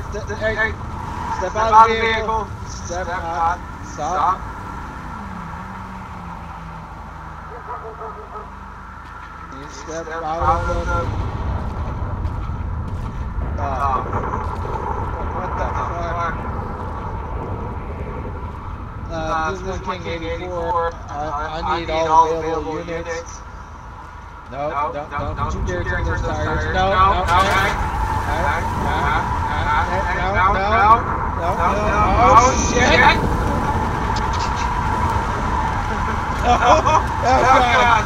Hey, step out of the vehicle. Step out. Stop. You step out of the... what the fuck? This is King 84. I need all available units. No, don't you dare turn those tires. No. Oh, shit! Oh, God!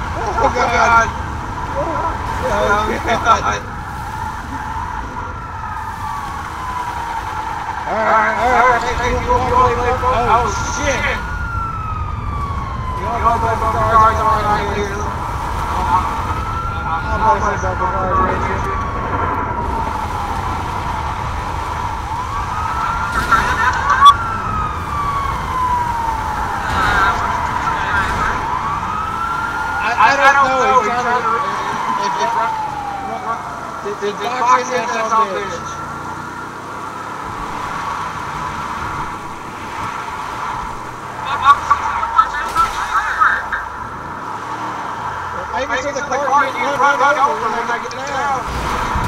Alright. Oh, shit! You all go for cars around here. I'll play some cars right here. I don't know. He's trying to... The box in that son of a bitch. Maybe so the car can run over when I get down.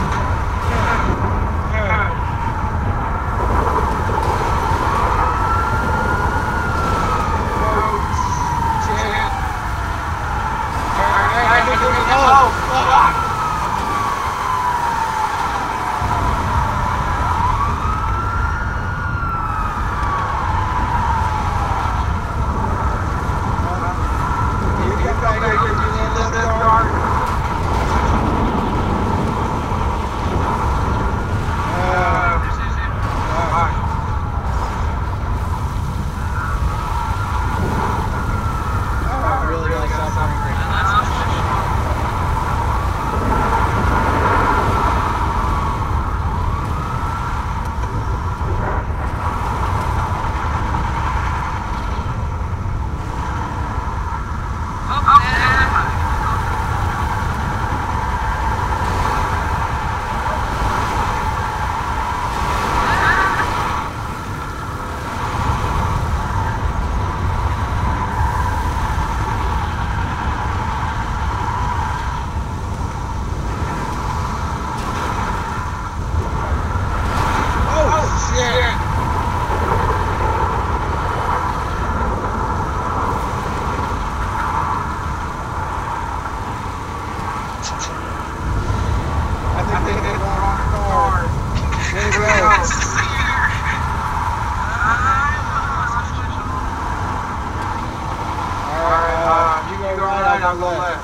On the left.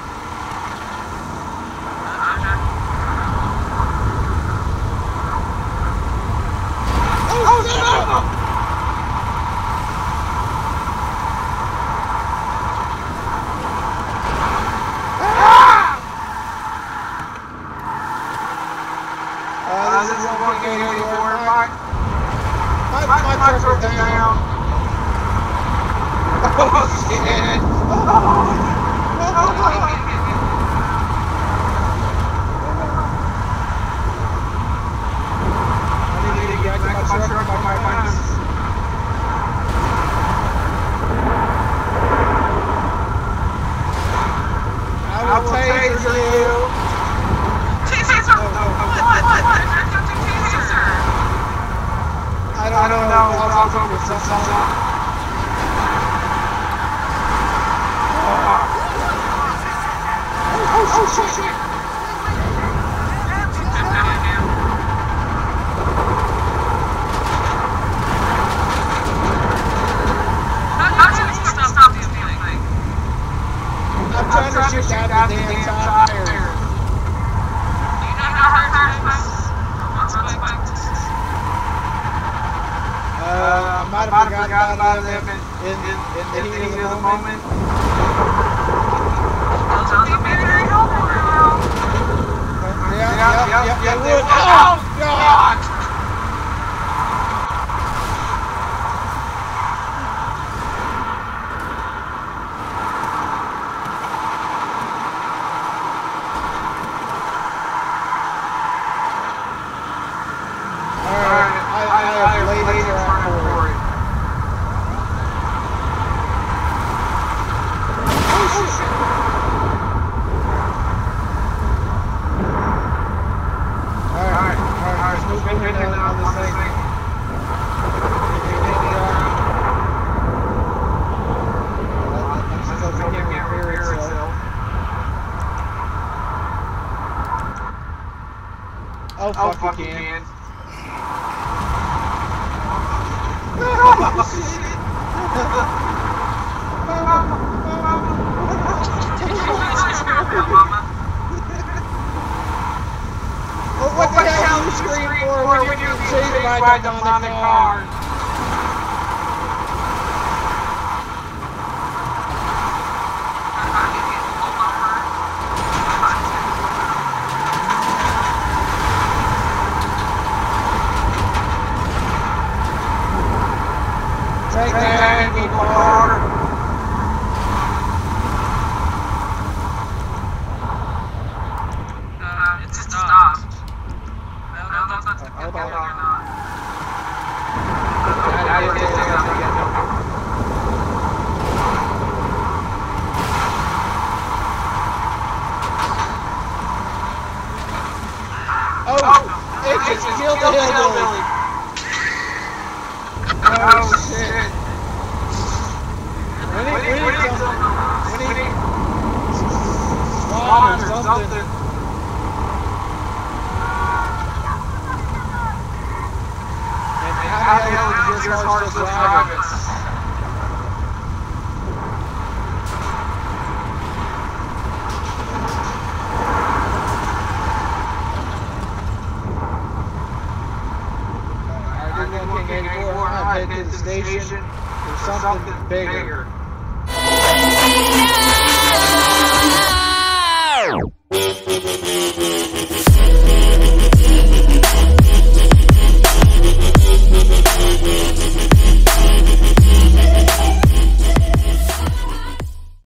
Oh, no! This is one King 84. My truck is down. Oh, shit! I will taser you. Taser? What? Taser? I don't know. I'll go with something. Oh, shit. I'm trying to shoot out the damn tires. You know how hard it is? I might have forgot about them in the heat of the moment. Yeah. Oh, God! Alright. Oh, fuck you can. Well, what the hell you scream for when you're being chased by a demonic car? Take that evil car. It's stopped. Hold on. Oh, it just killed the hillbilly. Oh shit. We need SWAT or something. How the hell did you get as hard as driving? Alright, this is King 84. I'm headed to the station for something bigger.